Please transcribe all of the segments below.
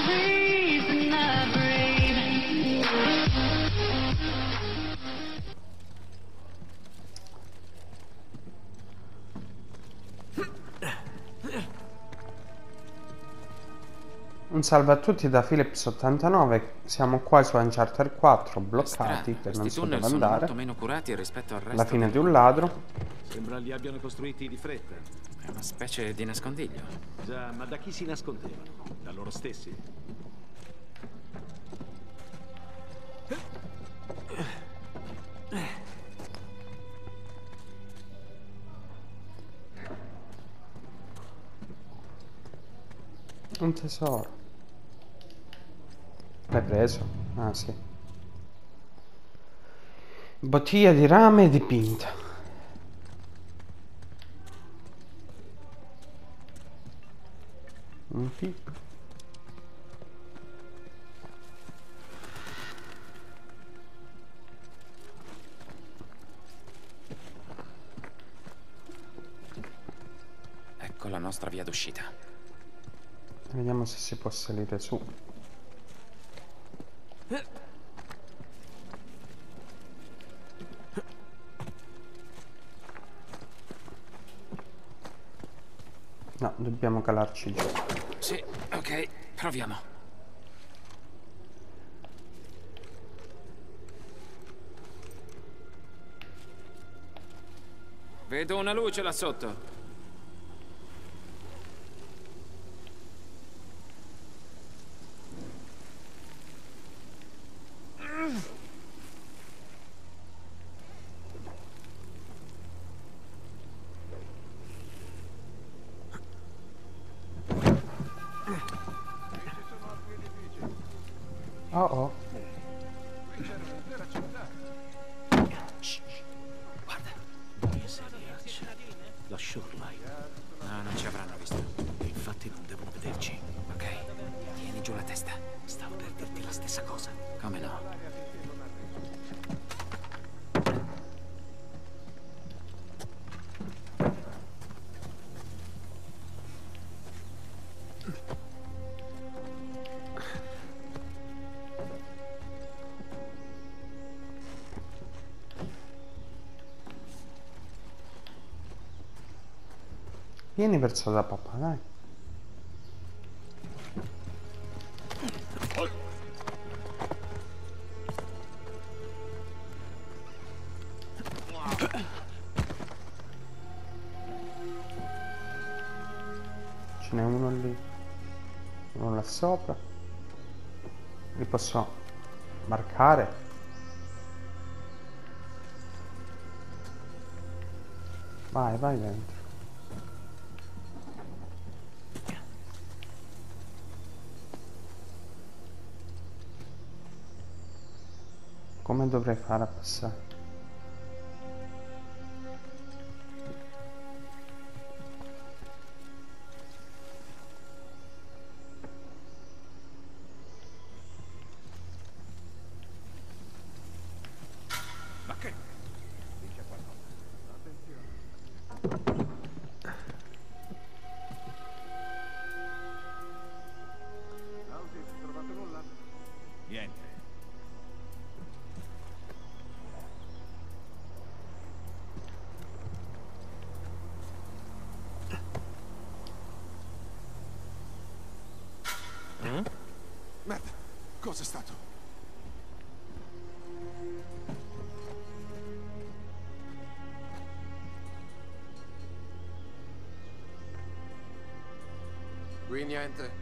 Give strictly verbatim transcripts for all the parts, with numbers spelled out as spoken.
reason I breathe. Un salve a tutti da Philips ottantanove, siamo qua su Uncharted quattro, bloccati per non so dove andare. Molto meno curati rispetto al resto. La fine del di un mondo. ladro. Sembra li abbiano costruiti di fretta. È una specie di nascondiglio. Già, ma da chi si nascondevano? Da loro stessi? Un tesoro. L'hai preso? Ah sì. Bottiglia di rame dipinta. Un picco. Ecco la nostra via d'uscita. Vediamo se si può salire su. No, dobbiamo calarci giù. Sì, ok, proviamo. Vedo una luce là sotto. Oh oh. Shh, guarda. La Shoreline. No, non ci avranno visto. E infatti non devono vederci. Ok, tieni giù la testa. Stavo per dirti la stessa cosa. Come no? Vieni verso la papà, dai. Ce n'è uno lì, uno là sopra. Li posso marcare. Vai, vai dentro. Come dovrei fare a passare? Ma che? Dice qualcosa. Attenzione. Lauti, hai trovato nulla? Niente. Merda, cos'è stato? Qui niente.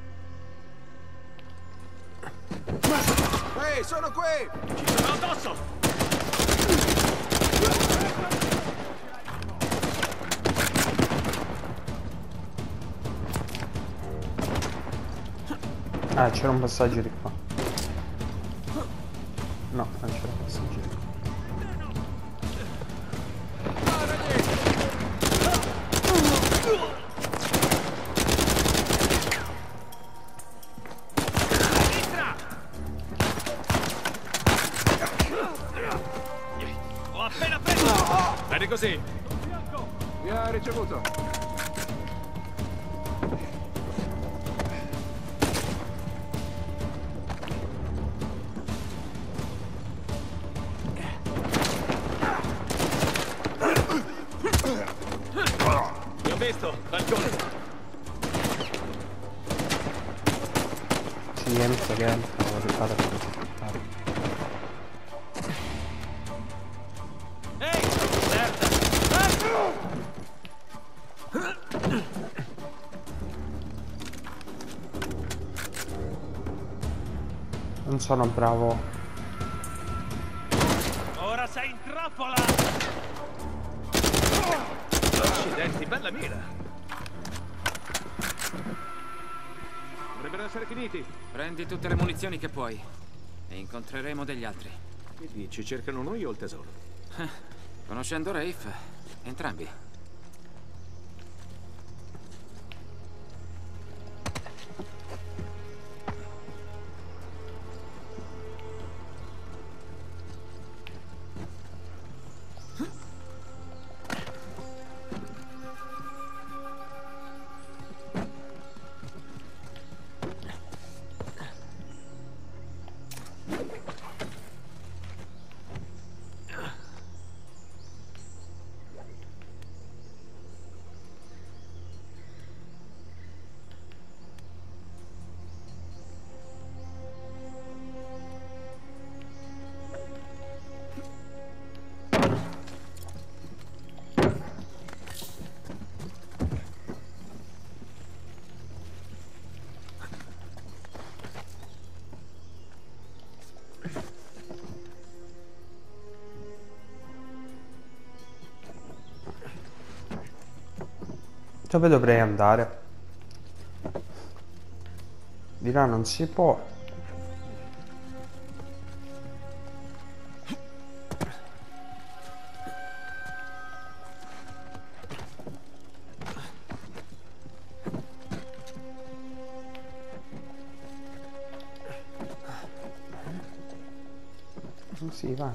Ehi, sono qui! Ci sono addosso! Ah, c'era un passaggio di qua. No, non c'era un passaggio di qua. Ho appena preso! Bene così! Mi ha ricevuto. visto! Balcone! Ci niente che entra, vorrei fare così. Ehi! Merda! Non sono bravo. Ora sei in trappola! Accidenti, bella mira! Dovrebbero essere finiti. Prendi tutte le munizioni che puoi. E incontreremo degli altri. Che dici, cercano noi o il tesoro? Conoscendo Rafe, entrambi. Dove dovrei andare? Di là non si può. Sì, va.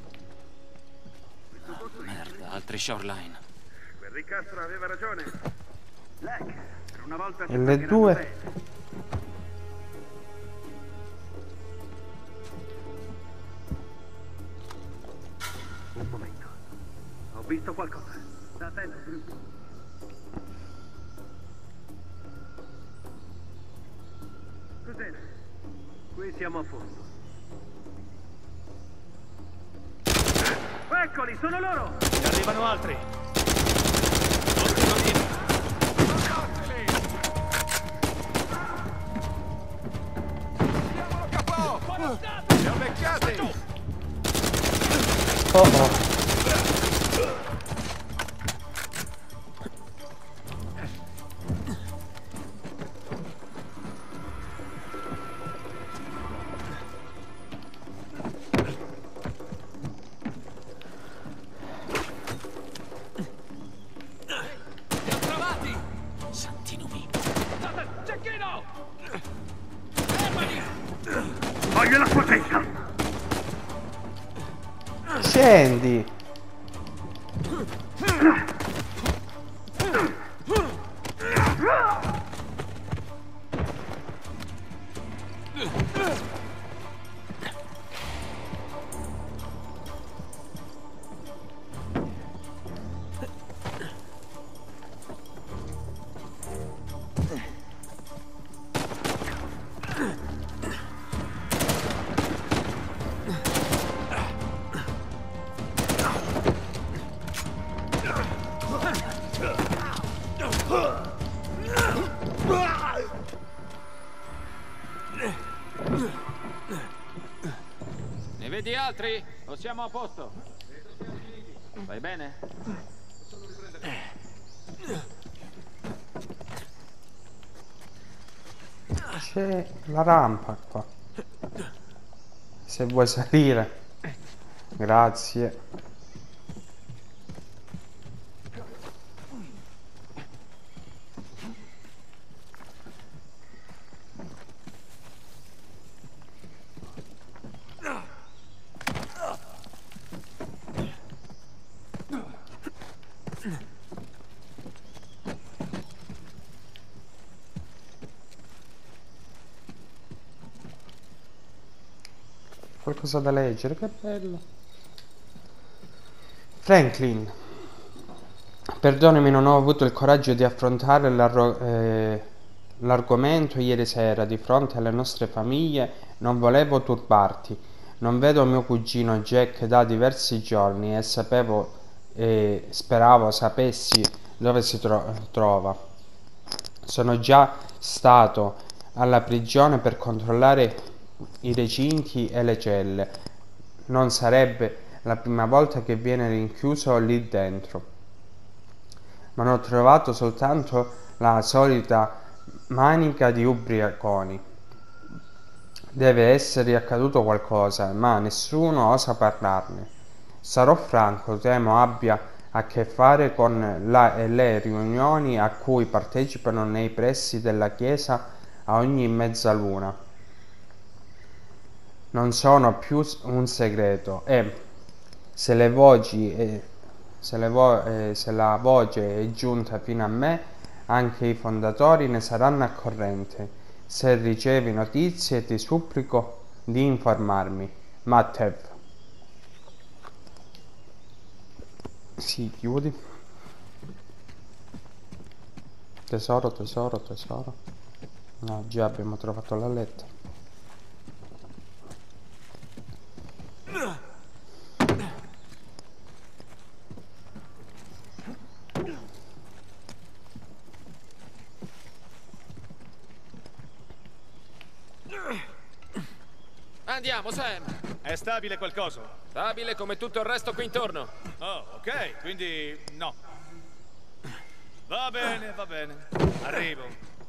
Merda, altri shoreline. Quel ricastro aveva ragione. Lec, per una volta E le due? Un momento. Ho visto qualcosa. Sta attento, Bruce. Cos'è? Qui siamo a posto. Eccoli, sono loro! Ne arrivano altri! Ottimo tiro! Andiamolo capo! Li ho becchiati! Oh oh. Li ho trovati! Santino mio. Cecchino! Voglio la sua testa! Scendi. Ne vedi altri? O siamo a posto? Vai bene? C'è la rampa qua. Se vuoi salire. Grazie. Qualcosa da leggere, che bello. Franklin. Perdonami, non ho avuto il coraggio di affrontare l'arro- eh, l'argomento ieri sera di fronte alle nostre famiglie. Non volevo turbarti. Non vedo mio cugino Jack da diversi giorni e sapevo e speravo sapessi dove si tro- trova. Sono già stato alla prigione per controllare i recinti e le celle. Non sarebbe la prima volta che viene rinchiuso lì dentro, ma non ho trovato soltanto la solita manica di ubriaconi. Deve essere accaduto qualcosa, ma nessuno osa parlarne. Sarò franco, temo abbia a che fare con la, le riunioni a cui partecipano nei pressi della chiesa a ogni mezzaluna. Non sono più un segreto e se le voci e se, le vo- eh, se la voce è giunta fino a me, anche i fondatori ne saranno al corrente. Se ricevi notizie ti supplico di informarmi. Mattev. Si chiudi. Tesoro, tesoro, tesoro. No, già abbiamo trovato la lettera. Andiamo, Sam! È stabile qualcosa? Stabile come tutto il resto qui intorno. Oh, ok, quindi no. Va bene, va bene. Arrivo.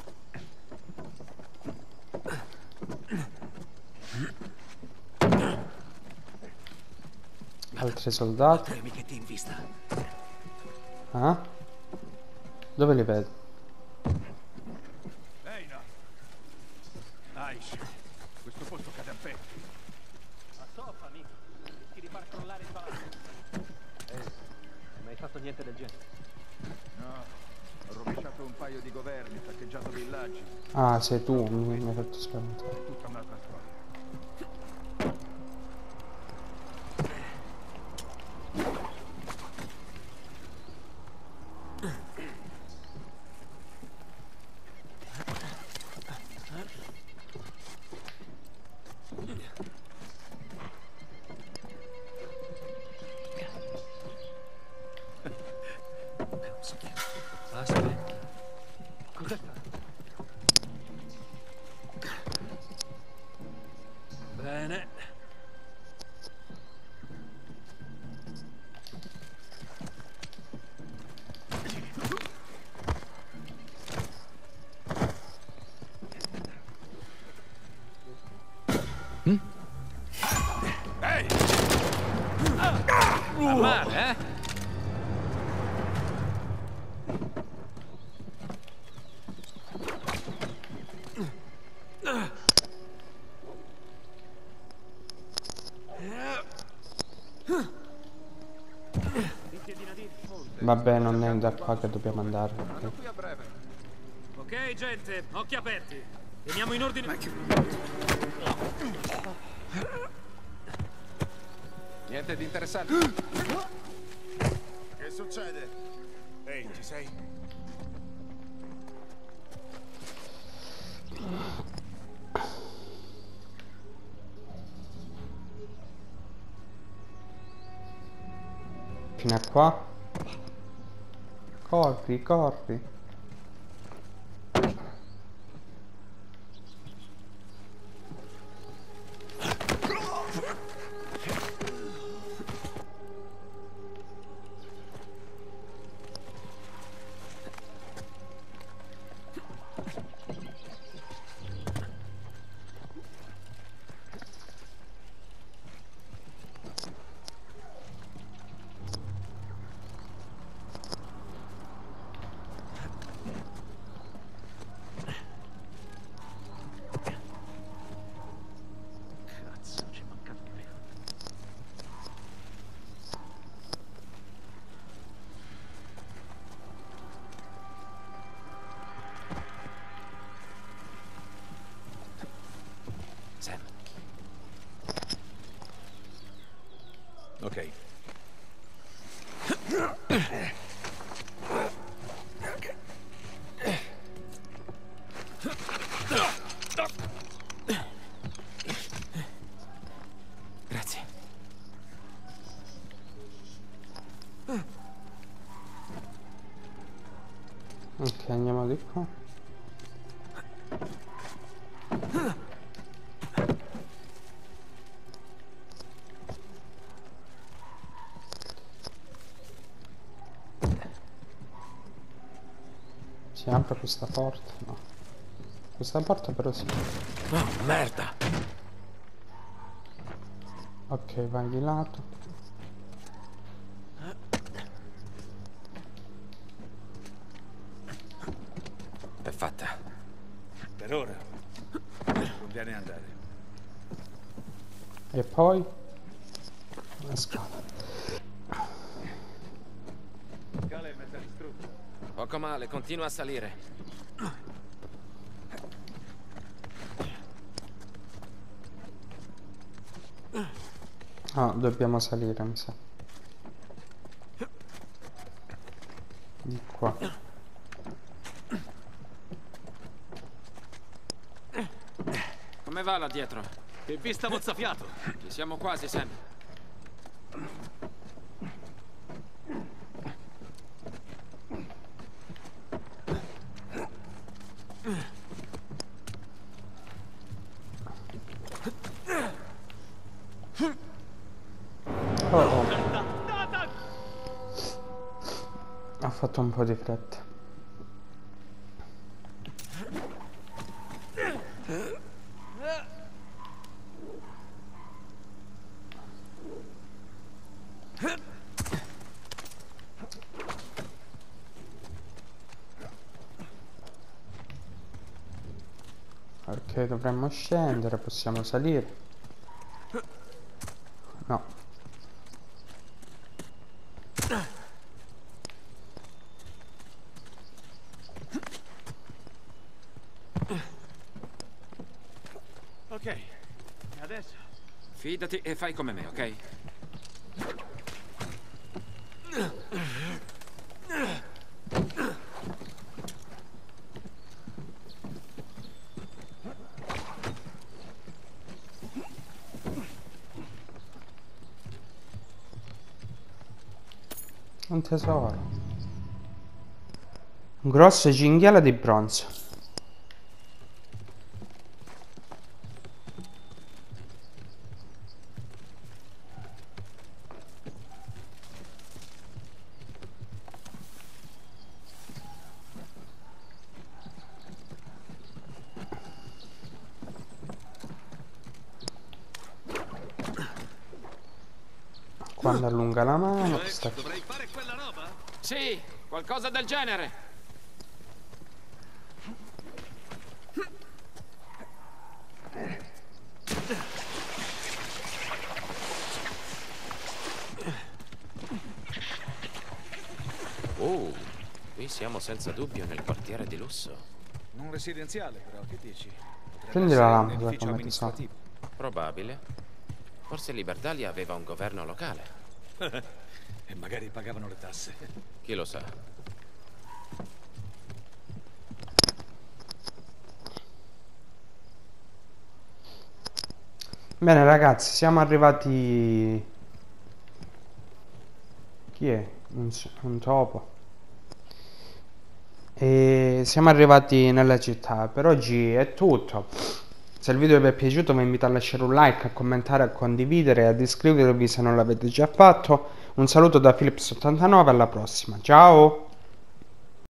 Altri soldati. Che ti in vista. Ah? Dove li vedo? Ehi, no. Aish, questo posto cade a pezzi. Assofami. Rischi di far crollare il palazzo. Ehi, hai mai fatto niente del genere? No, ho rovesciato un paio di governi, saccheggiato villaggi. Ah, sei tu, mi, mi hai fatto spaventare. È tutta un'altra storia. Aspetta. Cos'è stato? Bene. Ehi! Fa male, eh? Vabbè, non è da qua che dobbiamo andare. Ok. Qui a breve. Ok, gente, occhi aperti. Teniamo in ordine. Niente di interessante. Che succede? Ehi, ci sei? Fino a qua. Corri, corri. Grazie. Ok, andiamo di qua. Si apre questa porta? No. Questa porta però sì. Oh, merda. Ok, vai di lato. È fatta. Per ora. Conviene andare. E poi? La scala. Scala è mezza distrutta. Poco male, continua a salire. Ah, dobbiamo salire, mi sa. Di qua. Come va là dietro? Che vista mozzafiato! Ci siamo quasi, Sam. Oh, oh. Ha fatto un po' di fretta. Ok, dovremmo scendere, possiamo salire. No. Ok, e adesso? Fidati e fai come me, ok? Un tesoro. Un grosso cinghiale di bronzo. Quando allunga la mano, sta... Dovrei fare quella roba? Sì, qualcosa del genere. Oh, qui siamo senza dubbio nel quartiere di lusso. Non residenziale, però, che dici? Potrebbe Prendi essere la un lampada, edificio come ti so. amministrativo. Probabile. Forse Libertalia aveva un governo locale. E magari pagavano le tasse. Chi lo sa? Bene ragazzi, siamo arrivati... Chi è? Un, s- un topo. E siamo arrivati nella città. Per oggi è tutto. Se il video vi è piaciuto vi invito a lasciare un like, a commentare, a condividere e ad iscrivervi se non l'avete già fatto. Un saluto da Philips ottantanove, alla prossima. Ciao!